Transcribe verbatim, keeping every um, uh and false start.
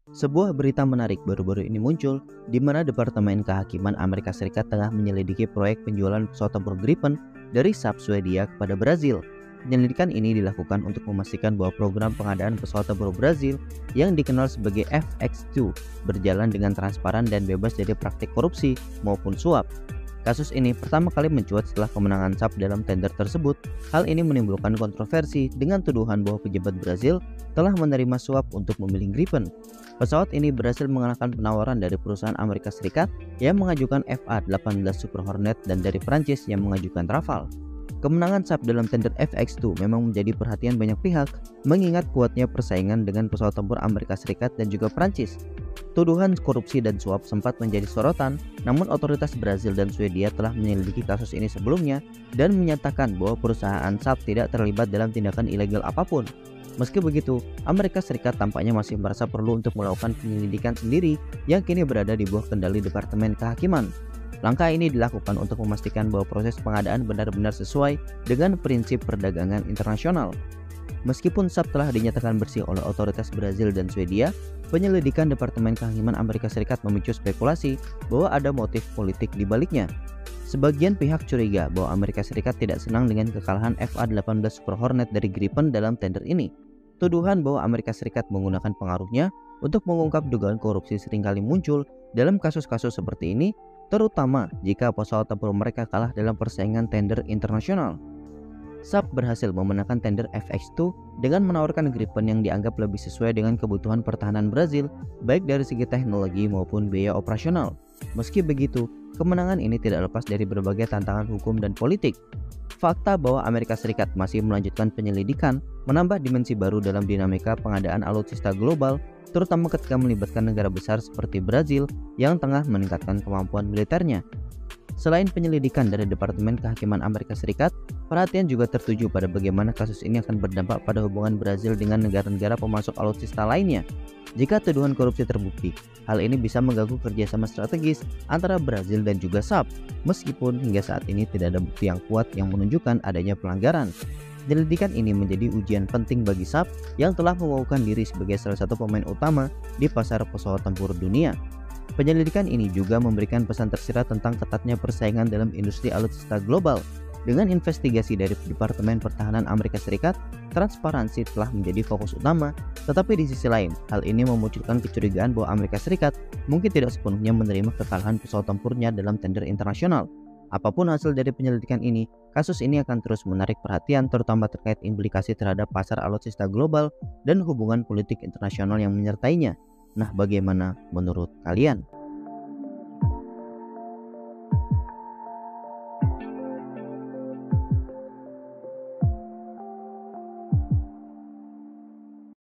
Sebuah berita menarik baru-baru ini muncul di mana Departemen Kehakiman Amerika Serikat tengah menyelidiki proyek penjualan pesawat tempur Gripen dari Saab Swedia kepada Brazil. Penyelidikan ini dilakukan untuk memastikan bahwa program pengadaan pesawat tempur Brazil yang dikenal sebagai F X dua berjalan dengan transparan dan bebas dari praktik korupsi maupun suap. Kasus ini pertama kali mencuat setelah kemenangan Saab dalam tender tersebut. Hal ini menimbulkan kontroversi dengan tuduhan bahwa pejabat Brazil telah menerima suap untuk memilih Gripen. Pesawat ini berhasil mengalahkan penawaran dari perusahaan Amerika Serikat yang mengajukan F A delapan belas Super Hornet dan dari Prancis yang mengajukan Rafale. Kemenangan Saab dalam tender F X dua memang menjadi perhatian banyak pihak, mengingat kuatnya persaingan dengan pesawat tempur Amerika Serikat dan juga Prancis. Tuduhan korupsi dan suap sempat menjadi sorotan, namun otoritas Brazil dan Swedia telah menyelidiki kasus ini sebelumnya dan menyatakan bahwa perusahaan Saab tidak terlibat dalam tindakan ilegal apapun. Meski begitu, Amerika Serikat tampaknya masih merasa perlu untuk melakukan penyelidikan sendiri yang kini berada di bawah kendali Departemen Kehakiman. Langkah ini dilakukan untuk memastikan bahwa proses pengadaan benar-benar sesuai dengan prinsip perdagangan internasional. Meskipun Saab telah dinyatakan bersih oleh otoritas Brazil dan Swedia, penyelidikan Departemen Kehakiman Amerika Serikat memicu spekulasi bahwa ada motif politik di baliknya. Sebagian pihak curiga bahwa Amerika Serikat tidak senang dengan kekalahan F A delapan belas Super Hornet dari Gripen dalam tender ini. Tuduhan bahwa Amerika Serikat menggunakan pengaruhnya untuk mengungkap dugaan korupsi seringkali muncul dalam kasus-kasus seperti ini, terutama jika pesawat tempur mereka kalah dalam persaingan tender internasional. Saab berhasil memenangkan tender F X dua dengan menawarkan Gripen yang dianggap lebih sesuai dengan kebutuhan pertahanan Brazil, baik dari segi teknologi maupun biaya operasional. Meski begitu, kemenangan ini tidak lepas dari berbagai tantangan hukum dan politik. Fakta bahwa Amerika Serikat masih melanjutkan penyelidikan menambah dimensi baru dalam dinamika pengadaan alutsista global, terutama ketika melibatkan negara besar seperti Brazil yang tengah meningkatkan kemampuan militernya. Selain penyelidikan dari Departemen Kehakiman Amerika Serikat, perhatian juga tertuju pada bagaimana kasus ini akan berdampak pada hubungan Brazil dengan negara-negara pemasok alutsista lainnya. Jika tuduhan korupsi terbukti, hal ini bisa mengganggu kerjasama strategis antara Brazil dan juga Saab, meskipun hingga saat ini tidak ada bukti yang kuat yang menunjukkan adanya pelanggaran. Penyelidikan ini menjadi ujian penting bagi Saab yang telah mengukuhkan diri sebagai salah satu pemain utama di pasar pesawat tempur dunia. Penyelidikan ini juga memberikan pesan tersirat tentang ketatnya persaingan dalam industri alutsista global. Dengan investigasi dari Departemen Pertahanan Amerika Serikat, transparansi telah menjadi fokus utama, tetapi di sisi lain, hal ini memunculkan kecurigaan bahwa Amerika Serikat mungkin tidak sepenuhnya menerima kekalahan pesawat tempurnya dalam tender internasional. Apapun hasil dari penyelidikan ini, kasus ini akan terus menarik perhatian, terutama terkait implikasi terhadap pasar alutsista global dan hubungan politik internasional yang menyertainya. Nah, bagaimana menurut kalian?